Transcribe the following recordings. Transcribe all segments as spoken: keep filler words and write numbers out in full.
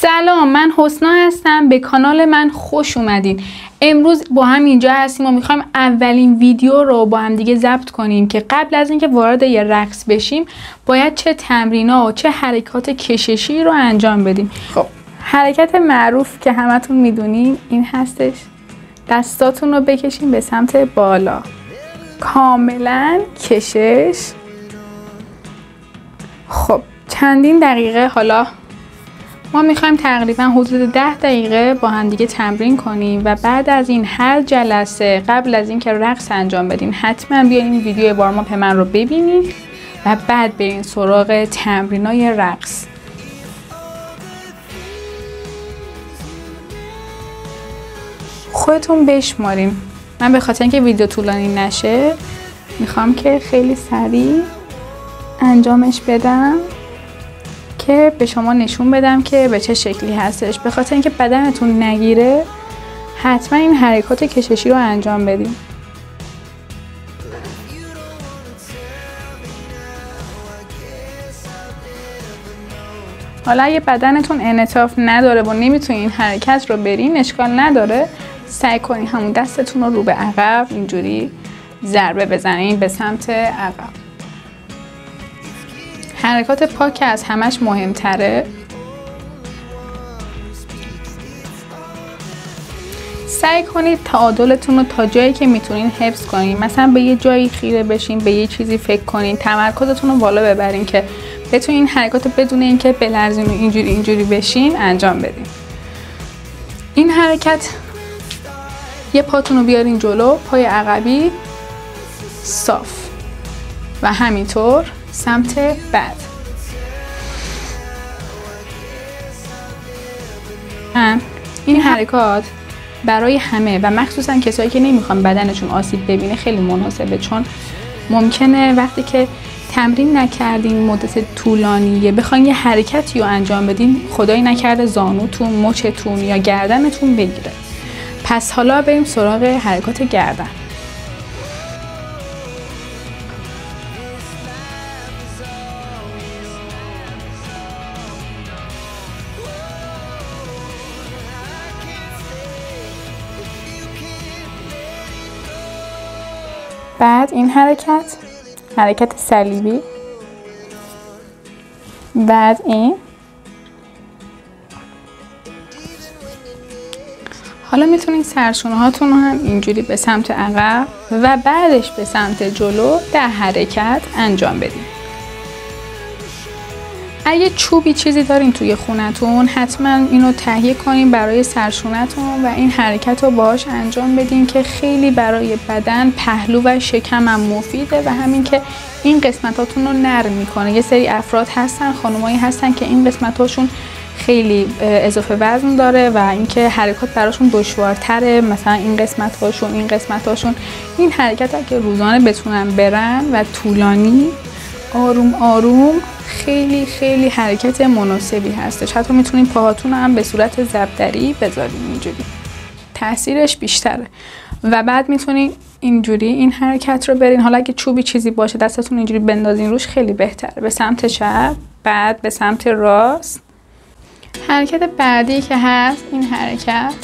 سلام، من حسنا هستم. به کانال من خوش اومدین. امروز با هم اینجا هستیم و میخوایم اولین ویدیو رو با هم دیگه ضبط کنیم که قبل از اینکه وارد یه رقص بشیم باید چه تمرینا و چه حرکات کششی رو انجام بدیم. خب حرکت معروف که همتون میدونین این هستش، دستاتون رو بکشین به سمت بالا، کاملا کشش. خب چندین دقیقه، حالا ما میخوایم تقریبا حدود ده دقیقه با هم دیگه تمرین کنیم و بعد از این هر جلسه قبل از اینکه رقص انجام بدیم حتما بیاین این ویدیو وارماپ من رو ببینید و بعد برین سراغ تمرینای رقص. خودتون بشمارین. من به خاطر اینکه ویدیو طولانی نشه میخوام که خیلی سریع انجامش بدم که به شما نشون بدم که به چه شکلی هستش. به خاطر اینکه بدنتون نگیره حتما این حرکات کششی رو انجام بدیم. حالا اگه بدنتون انعطاف نداره و نمیتونین این حرکت رو برین، اشکال نداره، سعی کنین همون دستتون رو رو به عقب اینجوری ضربه بزنین به سمت عقب. حرکات پا که از همش مهمتره. سعی کنید تعادلتون رو تا جایی که میتونین حفظ کنین. مثلا به یه جایی خیره بشین، به یه چیزی فکر کنین، تمرکزتون رو بالا ببرین که بتونین حرکات بدون اینکه بلرزین و اینجوری اینجوری بشین انجام بدین. این حرکت یه پاتون رو بیارین جلو، پای عقبی صاف و همینطور سمت بعد. این حرکات برای همه و مخصوصا کسایی که نمیخوان بدنشون آسیب ببینه خیلی مناسبه، چون ممکنه وقتی که تمرین نکردین مدت طولانیه بخواین یه حرکتی رو انجام بدین، خدایی نکرده زانوتون، مچتون یا گردنتون بگیره. پس حالا بریم سراغ حرکات گردن. بعد این حرکت حرکت صلیبی، بعد این. حالا میتونید سرشونه هاتون رو هم اینجوری به سمت عقب و بعدش به سمت جلو ده حرکت انجام بدید. اگه چوبی چیزی دارین توی خونتون حتما اینو تهیه کنین برای سرشونتون و این حرکت رو باهاش انجام بدین که خیلی برای بدن، پهلو و شکم هم مفیده و همین که این قسمتاتون رو نرم میکنه. یه سری افراد هستن، خانمایی هستن که این قسمتاشون خیلی اضافه وزن داره و اینکه حرکات براشون دشوارتره، مثلا این قسمتاشون این قسمتاشون این حرکت اگه روزانه بتونن برن و طولانی آروم آروم خیلی خیلی حرکت مناسبی هستش. حتی میتونین پاهاتون هم به صورت ضربدری بذارین، اینجوری تاثیرش بیشتره. و بعد میتونین اینجوری این حرکت رو برین. حالا اگه چوبی چیزی باشه دستتون اینجوری بندازین روش خیلی بهتره. به سمت چپ، بعد به سمت راست. حرکت بعدی که هست این حرکت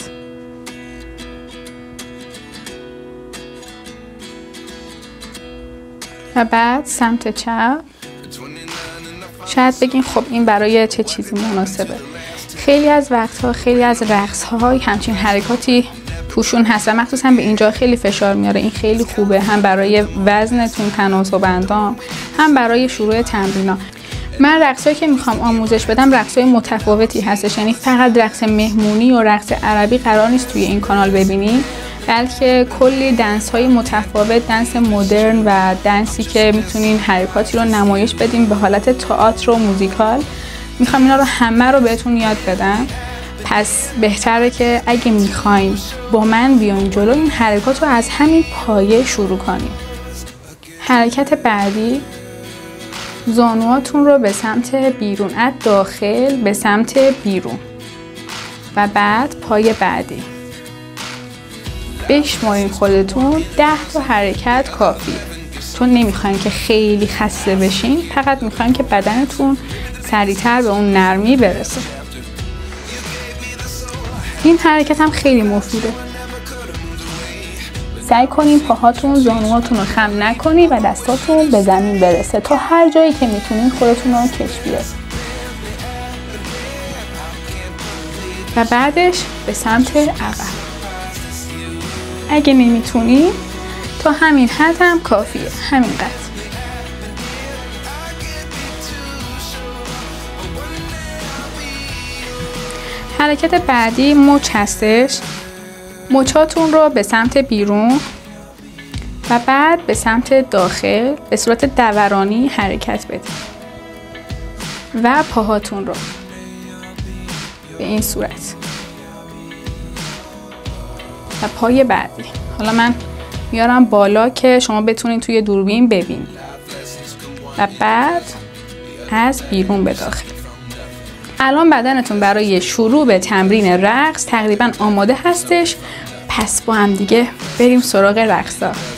و بعد سمت چپ. شاید بگین خب این برای چه چیزی مناسبه؟ خیلی از وقتها خیلی از رقص‌ها همچین حرکاتی توشون هست و مخصوصا به اینجا خیلی فشار میاره. این خیلی خوبه، هم برای وزنتون، تناسب اندام، هم برای شروع تمرینا. من رقصایی که میخوام آموزش بدم رقصای متفاوتی هستش، یعنی فقط رقص مهمونی و رقص عربی قرار نیست توی این کانال ببینید، بلکه کلی دنس های متفاوت، دنس مدرن و دنسی که میتونین حرکاتی رو نمایش بدین به حالت تئاتر و موزیکال. میخوام اینا رو همه رو بهتون یاد بدم. پس بهتره که اگه میخواین با من بیاین جلو این حرکات رو از همین پایه شروع کنیم. حرکت بعدی، زانوهاتون رو به سمت بیرون، از داخل به سمت بیرون و بعد پای بعدی. بشمارین خودتون، ده تا حرکت کافیه، چون نمیخواین که خیلی خسته بشین، فقط میخواین که بدنتون سریعتر به اون نرمی برسه. این حرکت هم خیلی مفیده. سعی کنین پاهاتون زانوهاتون رو خم نکنی و دستاتون به زمین برسه تا هر جایی که میتونین خودتون رو کش بیارید. و بعدش به سمت عقب. اگه نمیتونی تا همین حد هم کافیه، همین قد. حرکت بعدی مچ هستش. مچاتون رو به سمت بیرون و بعد به سمت داخل به صورت دورانی حرکت بدید و پاهاتون رو به این صورت و پای بعدی. حالا من میارم بالا که شما بتونید توی دوربین ببینید و بعد از بیرون به داخل. الان بدنتون برای شروع به تمرین رقص تقریبا آماده هستش. پس با هم دیگه بریم سراغ رقصا.